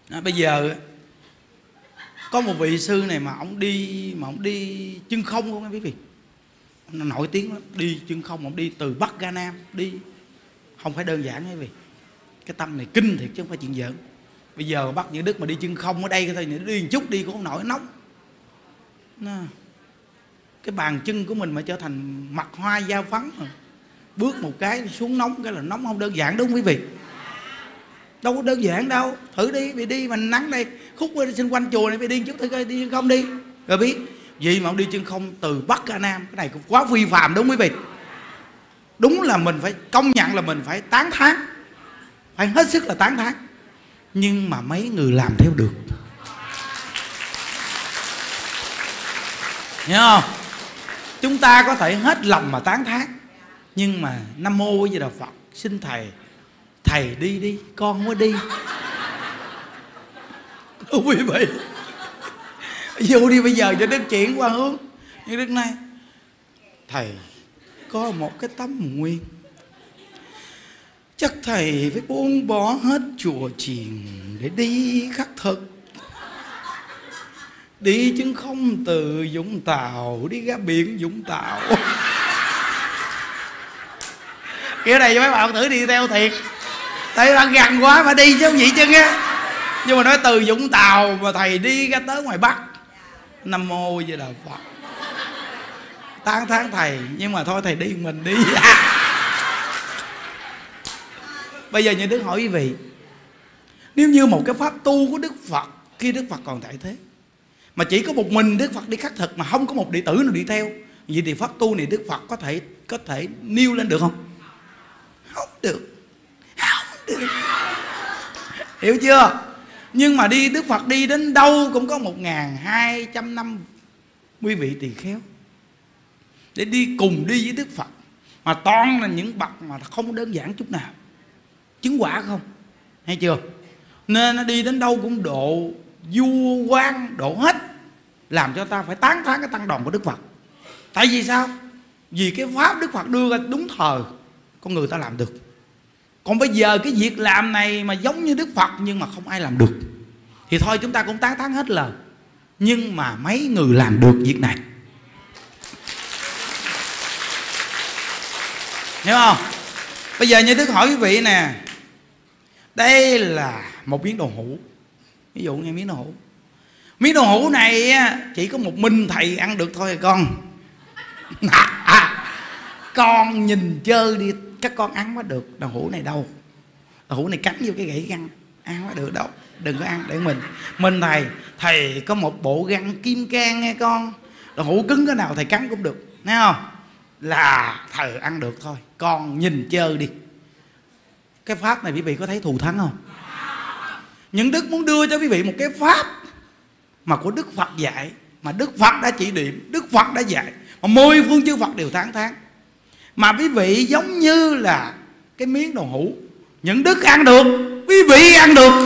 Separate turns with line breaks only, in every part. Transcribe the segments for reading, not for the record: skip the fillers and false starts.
Bây giờ có một vị sư này mà ông đi chân không không quý vị, ông nổi tiếng lắm, đi chân không, ông đi từ Bắc ra Nam, đi không phải đơn giản quý vị. Cái tâm này kinh thiệt chứ không phải chuyện giỡn. Bây giờ bắt những Đức mà đi chân không ở đây thôi, đi một chút đi cũng không nổi, nóng. Cái bàn chân của mình mà trở thành mặt hoa da phấn mà. Bước một cái xuống nóng cái là nóng, không đơn giản đúng không quý vị? Đâu có đơn giản đâu. Thử đi, bị đi mà nắng đây khúc xung quanh chùa này, bị đi chút thử coi, đi chân không đi rồi biết. Vì mà ông đi chân không từ Bắc ra Nam, cái này cũng quá phi phàm đúng không quý vị? Đúng là mình phải công nhận là mình phải tán thán, phải hết sức là tán thán. Nhưng mà mấy người làm theo được, hiểu không? Chúng ta có thể hết lòng mà tán thán, nhưng mà Nam Mô Di Đà Phật, xin thầy đi đi, con không có đi. Quý vị, dù đi bây giờ cho Đức chuyển qua hướng như Đức này, thầy có một cái tâm nguyện, chắc thầy phải buông bỏ hết chùa chiền để đi khắc thực, đi chân không từ Vũng Tàu đi ra biển Vũng Tàu. Kiểu này cho mấy bạn thử đi theo thiệt, tại bạn gần quá mà đi chứ không vậy chứ á. Nhưng mà nói từ Vũng Tàu mà thầy đi ra tới ngoài Bắc, Nam Mô Di Đà Phật, tán thán thầy, nhưng mà thôi thầy đi mình đi. Bây giờ như Đức hỏi quý vị, nếu như một cái pháp tu của Đức Phật khi Đức Phật còn tại thế, mà chỉ có một mình Đức Phật đi khắc thực mà không có một đệ tử nào đi theo, vậy thì pháp tu này Đức Phật có thể nêu lên được không? Không được, không được. Hiểu chưa? Nhưng mà Đức Phật đi đến đâu cũng có 1200 năm quý vị tỳ kheo để đi cùng đi với Đức Phật, mà toàn là những bậc mà không đơn giản chút nào, chứng quả không, hay chưa? Nên nó đi đến đâu cũng độ vua quan, độ hết, làm cho ta phải tán thán cái tăng đoàn của Đức Phật. Tại vì sao? Vì cái pháp Đức Phật đưa ra đúng thời con người ta làm được. Còn bây giờ cái việc làm này mà giống như Đức Phật nhưng mà không ai làm được, thì thôi chúng ta cũng tán thán hết lời. Nhưng mà mấy người làm được việc này, hiểu không? Bây giờ như Đức hỏi quý vị nè, đây là một miếng đồ hũ, ví dụ như miếng đồ hũ. Miếng đồ hũ này chỉ có một mình thầy ăn được thôi con. Con nhìn chơi đi, các con ăn mới được. Đồ hũ này đâu, đồ hũ này cắn vô cái gãy răng, ăn mới được đâu. Đừng có ăn để mình thầy có một bộ răng kim cang nghe con. Đồ hũ cứng cái nào thầy cắn cũng được, thấy không? Là thầy ăn được thôi, con nhìn chơi đi. Cái pháp này quý vị có thấy thù thắng không? Những Đức muốn đưa cho quý vị một cái pháp mà của Đức Phật dạy, mà Đức Phật đã chỉ điểm, Đức Phật đã dạy, mà 10 phương chư Phật đều tán thán. Mà quý vị giống như là cái miếng đồ hũ, những Đức ăn được, quý vị ăn được.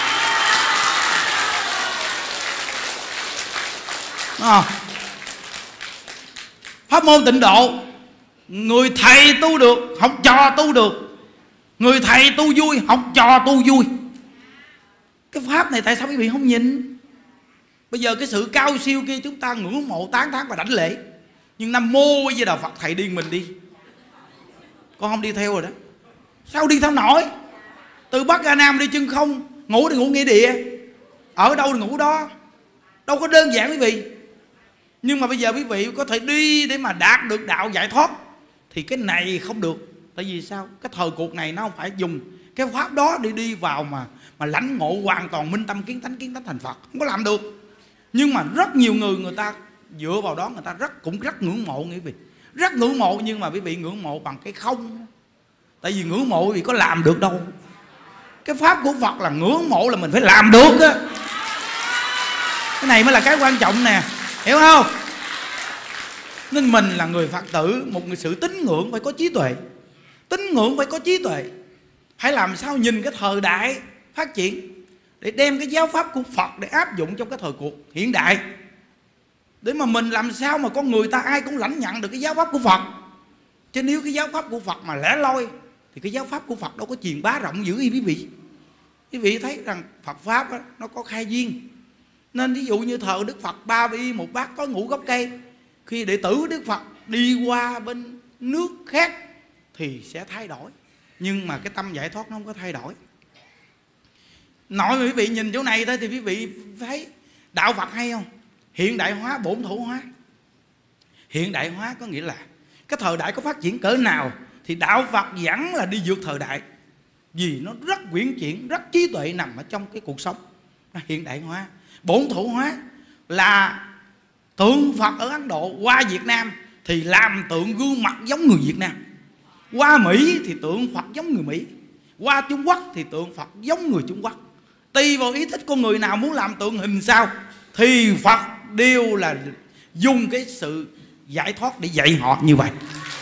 Pháp môn Tịnh Độ, người thầy tu được, học trò tu được. Người thầy tu vui, học trò tu vui. Cái pháp này tại sao quý vị không nhìn? Bây giờ cái sự cao siêu kia chúng ta ngưỡng mộ, tán thán và đảnh lễ, nhưng Nam Mô Di Đà Phật, thầy đi mình đi, con không đi theo rồi đó. Sao đi theo nổi? Từ Bắc ra Nam đi chân không, ngủ thì ngủ nghĩa địa, ở đâu thì ngủ đó, đâu có đơn giản quý vị. Nhưng mà bây giờ quý vị có thể đi để mà đạt được đạo giải thoát, thì cái này không được. Tại vì sao? Cái thời cuộc này nó không phải dùng cái pháp đó để đi vào mà lãnh ngộ hoàn toàn minh tâm kiến tánh thành Phật, không có làm được. Nhưng mà rất nhiều người ta dựa vào đó, người ta cũng rất ngưỡng mộ quý vị, rất ngưỡng mộ. Nhưng mà quý vị ngưỡng mộ bằng cái không. Tại vì ngưỡng mộ quý vị có làm được đâu. Cái pháp của Phật là ngưỡng mộ là mình phải làm được á. Cái này mới là cái quan trọng nè, hiểu không? Nên mình là người Phật tử, một người sự tín ngưỡng phải có trí tuệ. Tín ngưỡng phải có trí tuệ. Hãy làm sao nhìn cái thời đại phát triển để đem cái giáo pháp của Phật để áp dụng trong cái thời cuộc hiện đại, để mà mình làm sao mà con người ta ai cũng lãnh nhận được cái giáo pháp của Phật. Chứ nếu cái giáo pháp của Phật mà lẻ loi thì cái giáo pháp của Phật đâu có truyền bá rộng dữ gì quý vị, Quý vị thấy rằng Phật Pháp đó, nó có khai duyên. Nên ví dụ như thờ Đức Phật 3 bi 1 bát có ngũ gốc cây, khi đệ tử Đức Phật đi qua bên nước khác thì sẽ thay đổi, nhưng mà cái tâm giải thoát nó không có thay đổi. Nói quý vị nhìn chỗ này thôi thì quý vị thấy đạo Phật hay không? Hiện đại hóa, bổn thổ hóa. Hiện đại hóa có nghĩa là cái thời đại có phát triển cỡ nào thì đạo Phật vẫn là đi vượt thời đại, vì nó rất uyển chuyển, rất trí tuệ nằm ở trong cái cuộc sống. Hiện đại hóa. Bổn thổ hóa là tượng Phật ở Ấn Độ qua Việt Nam thì làm tượng gương mặt giống người Việt Nam, qua Mỹ thì tượng Phật giống người Mỹ, qua Trung Quốc thì tượng Phật giống người Trung Quốc. Tùy vào ý thích con người nào muốn làm tượng hình sao thì Phật đều là dùng cái sự giải thoát để dạy họ như vậy.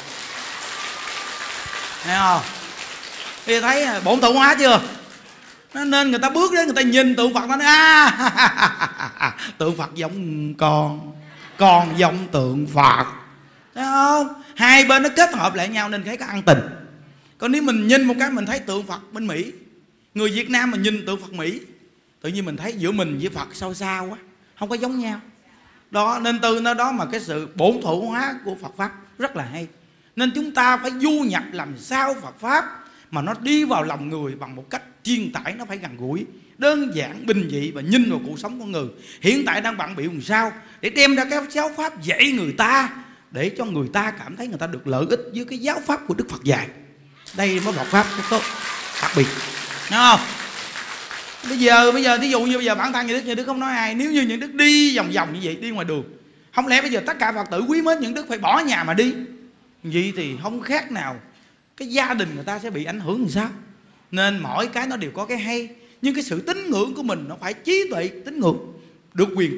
Thấy không? Thì thấy bổn thổ hóa chưa? Nên người ta bước đến người ta nhìn tượng Phật, nó nói tượng Phật giống con giống tượng Phật. Thấy không? Hai bên nó kết hợp lại nhau nên thấy có ăn tình. Còn nếu mình nhìn một cái mình thấy tượng Phật bên Mỹ, người Việt Nam mình nhìn tượng Phật Mỹ, tự nhiên mình thấy giữa mình với Phật sao xa quá, không có giống nhau. Đó, nên từ nó đó mà cái sự bổn thổ hóa của Phật Pháp rất là hay. Nên chúng ta phải du nhập làm sao Phật Pháp mà nó đi vào lòng người bằng một cách truyền tải, nó phải gần gũi, đơn giản, bình dị và nhìn vào cuộc sống con người. Hiện tại đang bận bịu làm sao để đem ra cái giáo Pháp dạy người ta, để cho người ta cảm thấy người ta được lợi ích với cái giáo Pháp của Đức Phật dạy. Đây mới Phật Pháp có tốt đặc biệt, đúng không? Bây giờ ví dụ như bây giờ bản thân nhà Đức không nói ai, nếu như những Đức đi vòng vòng như vậy, đi ngoài đường, không lẽ bây giờ tất cả Phật tử quý mến những Đức phải bỏ nhà mà đi? Vậy thì không khác nào cái gia đình người ta sẽ bị ảnh hưởng làm sao? Nên mỗi cái nó đều có cái hay, nhưng cái sự tín ngưỡng của mình nó phải trí tuệ tín ngưỡng, được quyền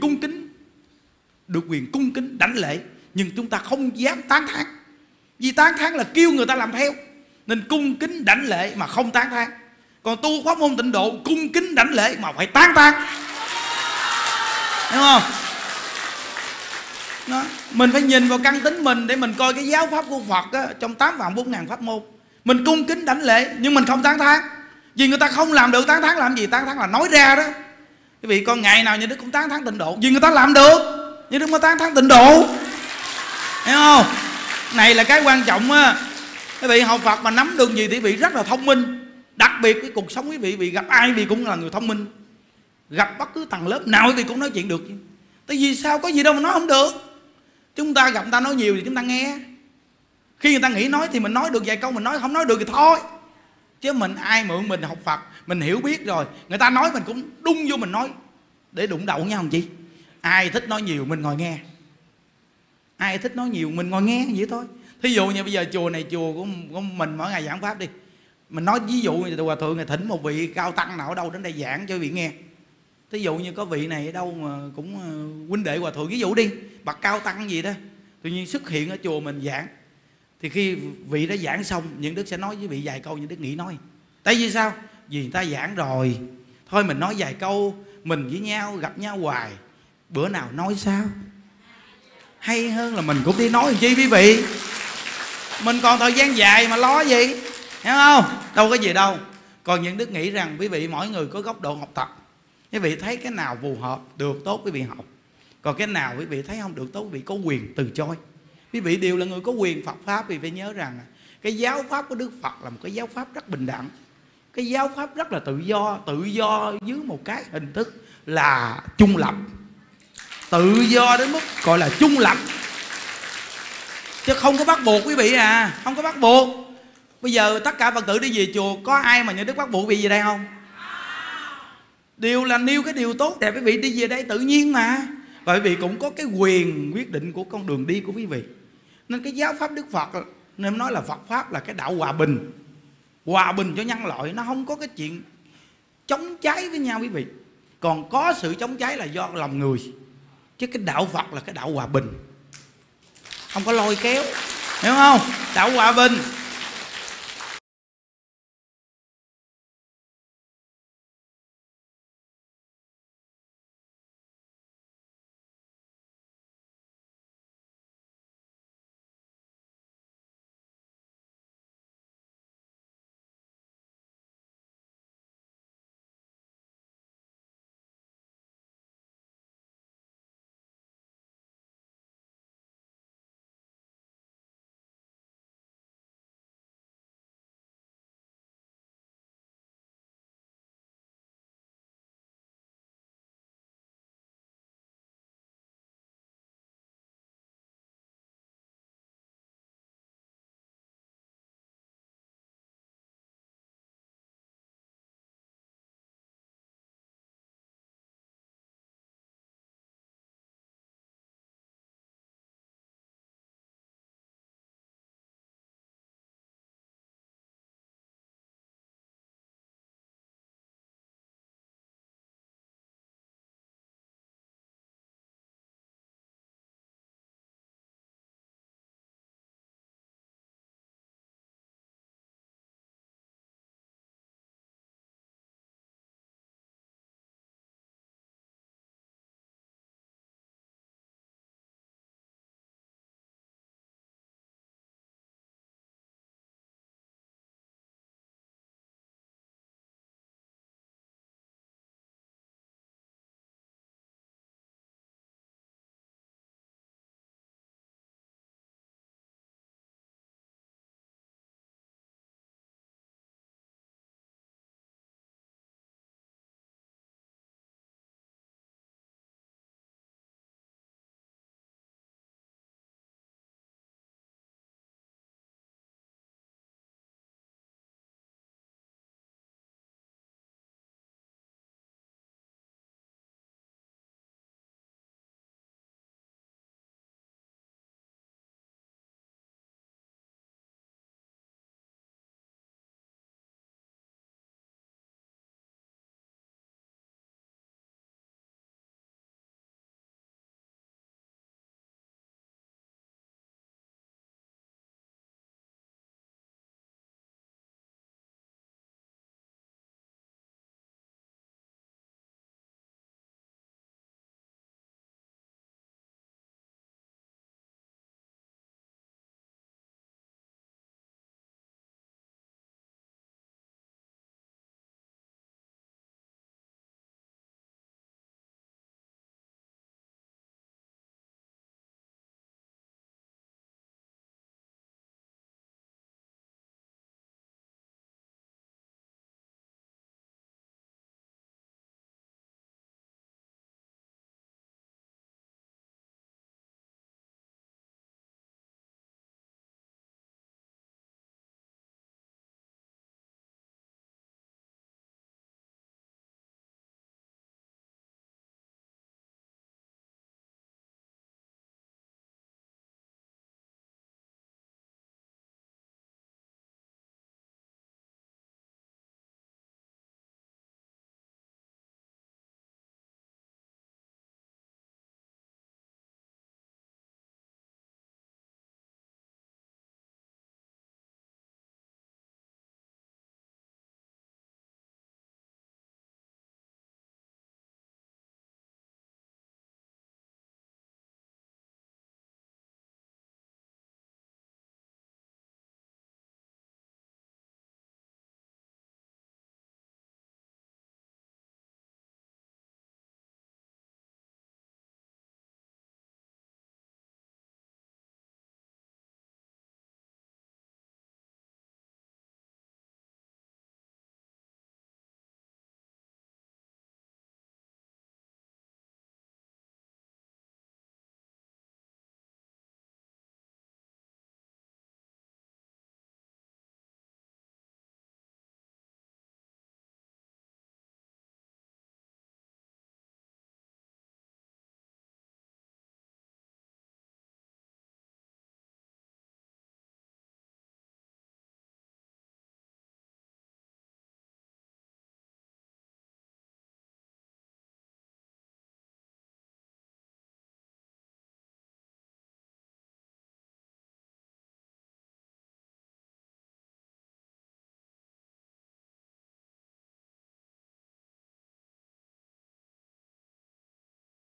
cung kính đảnh lễ, nhưng chúng ta không dám tán thán, vì tán thán là kêu người ta làm theo. Nên cung kính đảnh lễ mà không tán thán. Còn tu pháp môn tịnh độ cung kính đảnh lễ mà phải tán thán, đúng không? Đó. Mình phải nhìn vào căn tính mình để mình coi cái giáo pháp của Phật á, trong 8 vạn 4 ngàn pháp môn. Mình cung kính đảnh lễ nhưng mình không tán thán, vì người ta không làm được. Tán thán làm gì? Tán thán là nói ra đó. Quý vị con ngày nào như Đức cũng tán thán tịnh độ, vì người ta làm được, nhưng Đức mới tán thán tịnh độ, hiểu không? Này là cái quan trọng á. Quý vị học Phật mà nắm được gì thì quý vị rất là thông minh. Đặc biệt cái cuộc sống quý vị gặp ai quý vị cũng là người thông minh, gặp bất cứ tầng lớp nào quý vị cũng nói chuyện được. Tại vì sao? Có gì đâu mà nói không được. Chúng ta gặp người ta nói nhiều thì chúng ta nghe, khi người ta nghĩ nói thì mình nói được vài câu, mình nói không nói được thì thôi. Chứ mình ai mượn mình học Phật, mình hiểu biết rồi, người ta nói mình cũng đung vô mình nói để đụng đậu nhau làm chi? Ai thích nói nhiều mình ngồi nghe, ai thích nói nhiều mình ngồi nghe vậy thôi. Thí dụ như bây giờ chùa này chùa của mình mỗi ngày giảng pháp đi, mình nói ví dụ như Hòa Thượng này thỉnh một vị cao tăng nào ở đâu đến đây giảng cho vị nghe. Thí dụ như có vị này ở đâu mà cũng huynh đệ Hòa Thượng ví dụ đi, bậc cao tăng gì đó, tự nhiên xuất hiện ở chùa mình giảng, thì khi vị đã giảng xong, những Đức sẽ nói với vị vài câu, những Đức nghĩ nói. Tại vì sao? Vì người ta giảng rồi, thôi mình nói vài câu, mình với nhau gặp nhau hoài, bữa nào nói sao hay hơn là mình cũng đi nói làm chi quý vị. Mình còn thời gian dài mà lo gì, hiểu không? Đâu có gì đâu. Còn những Đức nghĩ rằng quý vị mỗi người có góc độ học tập, quý vị thấy cái nào phù hợp được tốt quý vị học, còn cái nào quý vị thấy không được tốt quý vị có quyền từ chối. Quý vị đều là người có quyền Phật Pháp. Vì phải nhớ rằng cái giáo Pháp của Đức Phật là một cái giáo Pháp rất bình đẳng, cái giáo Pháp rất là tự do dưới một cái hình thức là trung lập, tự do đến mức gọi là trung lập, chứ không có bắt buộc quý vị à, không có bắt buộc. Bây giờ tất cả Phật tử đi về chùa, có ai mà nhà Đức bắt buộc quý vị về đây không? Đều là nêu cái điều tốt đẹp, quý vị đi về đây tự nhiên mà. Và quý vị cũng có cái quyền quyết định của con đường đi của quý vị. Nên cái giáo Pháp Đức Phật, nên nói là Phật Pháp là cái đạo hòa bình, hòa bình cho nhân loại. Nó không có cái chuyện chống trái với nhau quý vị. Còn có sự chống trái là do lòng người, chứ cái đạo Phật là cái đạo hòa bình, không có lôi kéo, hiểu không? Đạo hòa bình.